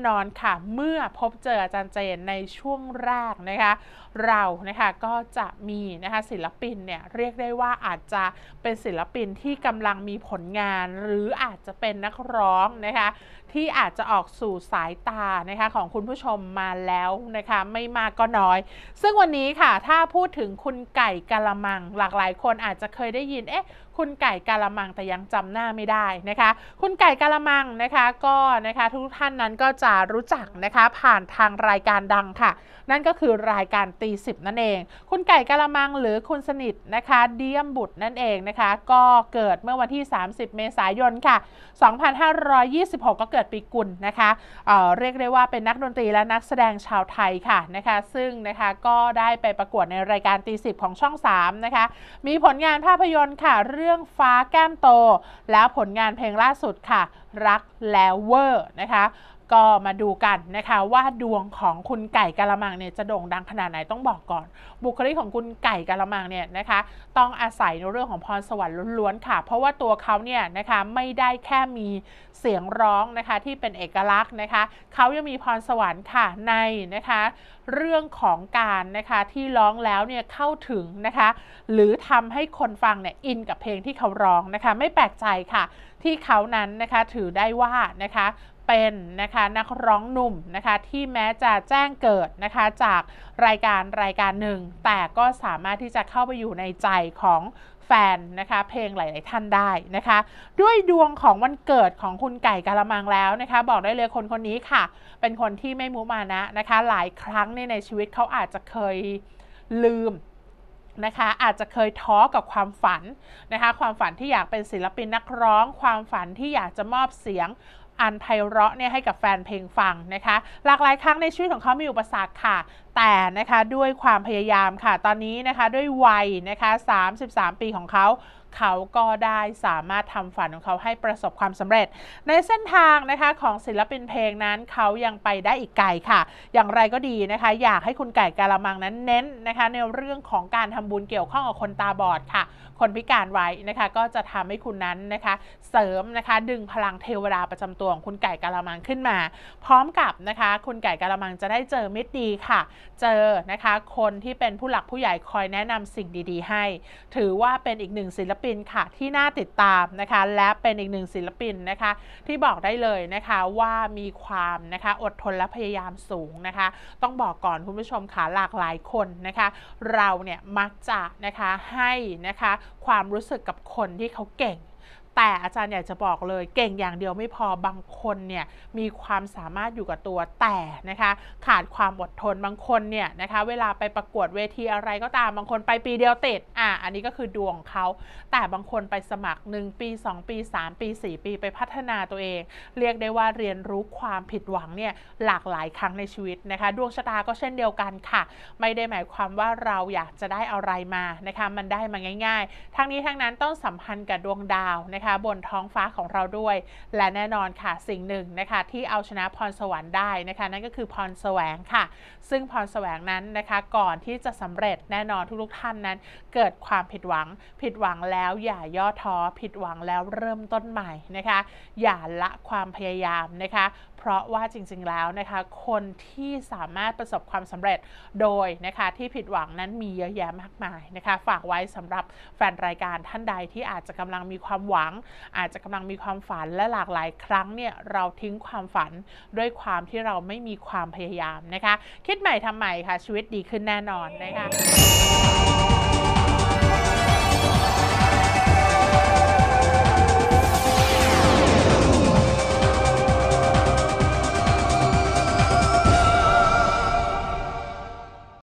นอนค่ะเมื่อพบเจออาจารย์เจนในช่วงแรกนะคะเรานะคะก็จะมีนะคะศิลปินเนี่ยเรียกได้ว่าอาจจะเป็นศิลปินที่กำลังมีผลงานหรืออาจจะเป็นนักร้องนะคะที่อาจจะออกสู่สายตานะคะของคุณผู้ชมมาแล้วนะคะไม่มากก็น้อยซึ่งวันนี้ค่ะถ้าพูดถึงคุณไก่กะละมังหลากหลายคนอาจจะเคยได้ยินคุณไก่กะละมังแต่ยังจำหน้าไม่ได้นะคะคุณไก่กะละมังนะคะก็นะคะทุกท่านนั้นก็จะรู้จักนะคะผ่านทางรายการดังค่ะนั่นก็คือรายการตีสิบนั่นเองคุณไก่กะละมังหรือคุณสนิทนะคะเดียมบุตรนั่นเองนะคะก็เกิดเมื่อวันที่30เมษายนค่ะ2526ก็เกิดปีกุลนะคะเรียกได้ว่าเป็นนักดนตรีและนักแสดงชาวไทยค่ะนะคะซึ่งนะคะก็ได้ไปประกวดในรายการตีสิบของช่อง3นะคะมีผลงานภาพยนตร์ค่ะเรื่องฟ้าแก้มโตแล้วผลงานเพลงล่าสุดค่ะรักแล้วเวอร์นะคะก็มาดูกันนะคะว่าดวงของคุณไก่กะละมังเนี่ยจะโด่งดังขนาดไหนต้องบอกก่อนบุคลิกของคุณไก่กะละมังเนี่ยนะคะต้องอาศัยในเรื่องของพรสวรรค์ล้วนๆค่ะเพราะว่าตัวเขาเนี่ยนะคะไม่ได้แค่มีเสียงร้องนะคะที่เป็นเอกลักษณ์นะคะเขายังมีพรสวรรค์ค่ะในนะคะเรื่องของการนะคะที่ร้องแล้วเนี่ยเข้าถึงนะคะหรือทำให้คนฟังเนี่ยอินกับเพลงที่เขาร้องนะคะไม่แปลกใจค่ะที่เขานั้นนะคะถือได้ว่านะคะเป็นนะคะนักร้องหนุ่มนะคะที่แม้จะแจ้งเกิดนะคะจากรายการหนึ่งแต่ก็สามารถที่จะเข้าไปอยู่ในใจของแฟนนะคะเพลงหลายๆท่านได้นะคะด้วยดวงของวันเกิดของคุณไก่กะละมังแล้วนะคะบอกได้เลยคนนี้ค่ะเป็นคนที่ไม่มุมานะนะคะหลายครั้งในชีวิตเขาอาจจะเคยลืมนะคะอาจจะเคยท้อกับความฝันนะคะความฝันที่อยากเป็นศิลปินนักร้องความฝันที่อยากจะมอบเสียงอันไพเราะเนี่ยให้กับแฟนเพลงฟังนะคะหลากหลายครั้งในชีวิตของเขามีอุปสรรคค่ะแต่นะคะด้วยความพยายามค่ะตอนนี้นะคะด้วยวัยนะคะ33 ปีของเขาก็ได้สามารถทำฝันของเขาให้ประสบความสำเร็จในเส้นทางนะคะของศิลปินเพลงนั้นเขายังไปได้อีกไกลค่ะอย่างไรก็ดีนะคะอยากให้คุณไก่กะละมังนั้นเน้นนะคะในเรื่องของการทำบุญเกี่ยวข้องกับคนตาบอดค่ะคนพิการไว้นะคะก็จะทำให้คุณนั้นนะคะเสริมนะคะดึงพลังเทวดาประจำตัวของคุณไก่กะละมังขึ้นมาพร้อมกับนะคะคุณไก่กะละมังจะได้เจอมิตรดีค่ะเจอนะคะคนที่เป็นผู้หลักผู้ใหญ่คอยแนะนำสิ่งดีๆให้ถือว่าเป็นอีกหนึ่งศิลปินค่ะที่น่าติดตามนะคะและเป็นอีกหนึ่งศิลปินนะคะที่บอกได้เลยนะคะว่ามีความนะคะอดทนและพยายามสูงนะคะต้องบอกก่อนคุณผู้ชมค่ะหลากหลายคนนะคะเราเนี่ยมักจะนะคะให้นะคะความรู้สึกกับคนที่เขาเก่งแต่อาจารย์อยากจะบอกเลยเก่งอย่างเดียวไม่พอบางคนเนี่ยมีความสามารถอยู่กับตัวแต่นะคะขาดความอดทนบางคนเนี่ยนะคะเวลาไปประกวดเวทีอะไรก็ตามบางคนไปปีเดียวติดอันนี้ก็คือดวงเขาแต่บางคนไปสมัคร1 ปี2 ปี3 ปี4 ปีไปพัฒนาตัวเองเรียกได้ว่าเรียนรู้ความผิดหวังเนี่ยหลากหลายครั้งในชีวิตนะคะดวงชะตาก็เช่นเดียวกันค่ะไม่ได้หมายความว่าเราอยากจะได้อะไรมานะคะมันได้มาง่ายๆทั้งนี้ทั้งนั้นต้องสัมพันธ์กับดวงดาวนะคะบนท้องฟ้าของเราด้วยและแน่นอนค่ะสิ่งหนึ่งนะคะที่เอาชนะพรสวรรค์ได้นะคะนั่นก็คือพรแสวงค่ะซึ่งพรแสวงนั้นนะคะก่อนที่จะสำเร็จแน่นอนทุกท่านนั้นเกิดความผิดหวังแล้วอย่าย่อท้อผิดหวังแล้วเริ่มต้นใหม่นะคะอย่าละความพยายามนะคะเพราะว่าจริงๆแล้วนะคะคนที่สามารถประสบความสำเร็จโดยนะคะที่ผิดหวังนั้นมีเยอะแยะมากมายนะคะฝากไว้สำหรับแฟนรายการท่านใดที่อาจจะกำลังมีความหวังอาจจะกำลังมีความฝันและหลากหลายครั้งเนี่ยเราทิ้งความฝันด้วยความที่เราไม่มีความพยายามนะคะคิดใหม่ทำใหม่ค่ะชีวิตดีขึ้นแน่นอนนะคะ